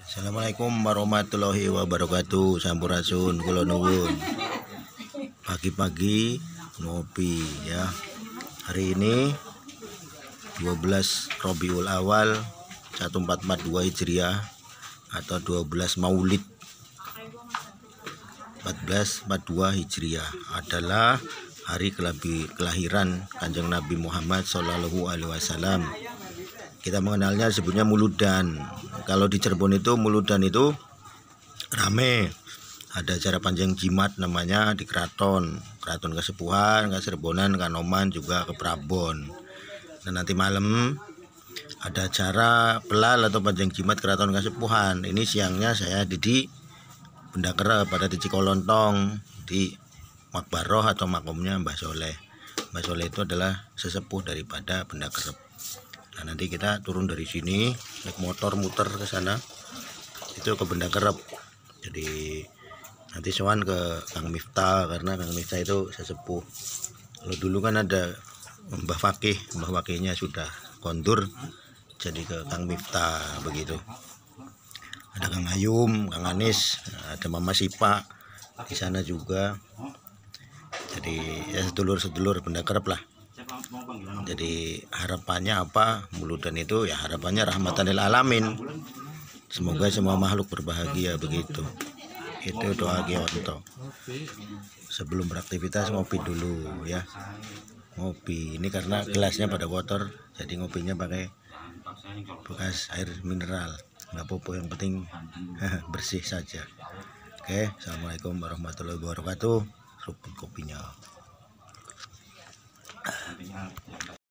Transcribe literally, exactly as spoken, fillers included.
Assalamualaikum warahmatullahi wabarakatuh. Sampurasun kula nuwun. Pagi-pagi ngopi ya. Hari ini dua belas Rabiul Awal seribu empat ratus empat puluh dua Hijriah atau dua belas Maulid seribu empat ratus empat puluh dua Hijriah adalah hari kelahiran Kanjeng Nabi Muhammad Shallallahu Alaihi Wasallam. Kita mengenalnya sebutnya Muludan. Kalau di Cirebon itu Muludan itu rame. Ada acara panjang jimat namanya di Keraton, Keraton Kasepuhan, Kaserbonan, Kanoman, juga ke Prabon. Dan nanti malam ada acara pelal atau panjang jimat Keraton Kasepuhan. Ini siangnya saya di di Benda Kerep pada di Cikolontong di Makbaroh atau makomnya Mbah Soleh. Mbah Soleh itu adalah sesepuh daripada Benda Kerep. Nah, nanti kita turun dari sini naik motor muter ke sana itu ke Benda Kerep. Jadi nanti sowan ke Kang Miftah karena Kang Miftah itu sesepuh. Kalau dulu kan ada Mbah Fakih, Mbah Fakihnya sudah kondur, jadi ke Kang Miftah begitu. Ada Kang Ayum, Kang Anis, ada Mama Sipa di sana juga. Jadi ya sedulur-sedulur Benda Kerep lah. Jadi harapannya apa? Muludan itu ya harapannya rahmatan lil alamin. Semoga semua makhluk berbahagia begitu. Itu doa Gionto. Sebelum beraktivitas ngopi dulu ya. Ngopi. Ini karena gelasnya pada kotor, jadi ngopinya pakai bekas air mineral. Nggak apa-apa, yang penting bersih saja. Oke, assalamualaikum warahmatullahi wabarakatuh. Rupun kopinya.